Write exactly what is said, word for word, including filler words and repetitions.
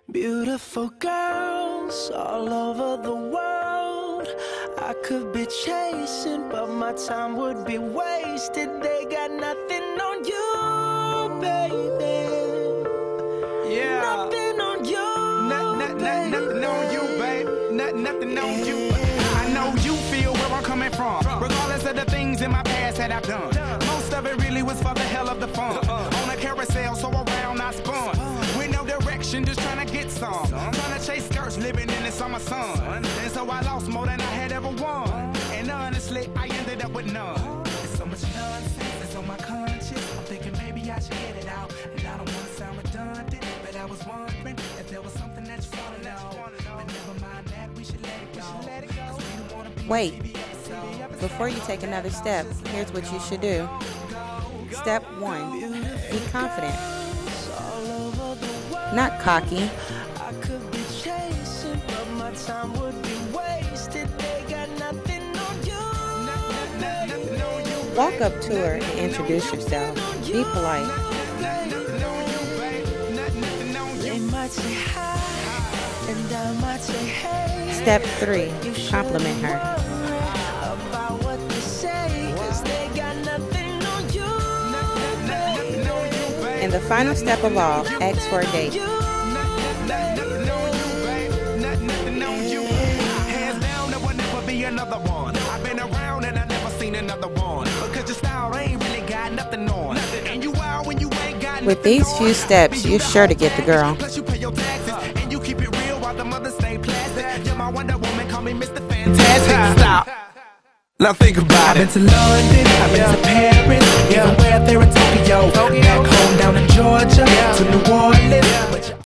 Beautiful girls all over the world I could be chasing, but my time would be wasted. They got nothing on you, baby. Yeah. Nothing on you, Not, not, not, nothing on you, babe. Not, nothing on you. Yeah. I know you feel where I'm coming from, regardless of the things in my past that I've done. Most of it really was for the hell of the fun. On a carousel, so around I spun. With no direction, just trying to get some. Trying to chase skirts, living in the summer sun. And so I lost more than I had ever won. And honestly, I ended up with none. There's so much nonsense that's on my conscience. I'm thinking maybe I should get it out. And I don't want to sound redundant, but I was wondering if there was something that you want to know. But never mind that, we should let it go. 'Cause we don't wanna be Wait, a T V episode. before you take another step, here's what you should do. Step one, be confident. Not cocky. I could be chasing, but my time would be wasted. They got nothing on you, Nothing on you. Walk up to her and introduce yourself. Be polite. Nothing on you, babe. Nothing on They you. might say hi, and I might say hey. Step three, compliment her. About what they say, 'cause they got nothing on you, Nothing on you, babe. And the final step of all, ask for a date. Nothing on you, babe. Nothing on you. Hands down, there will never be another one. I've been around and I never seen another one. Because your style ain't really got nothing on. And you wild when you ain't got With nothing these on. few steps, you're sure to get the girl. Plus you pay your taxes and you keep it real while the mothers stay plastic. You're my Wonder Woman, call me Mister Fantastic. Stop. Now think about it. I've been to London, I've been to Paris, even where there in Tokyo. Back home down in Georgia, to New Orleans.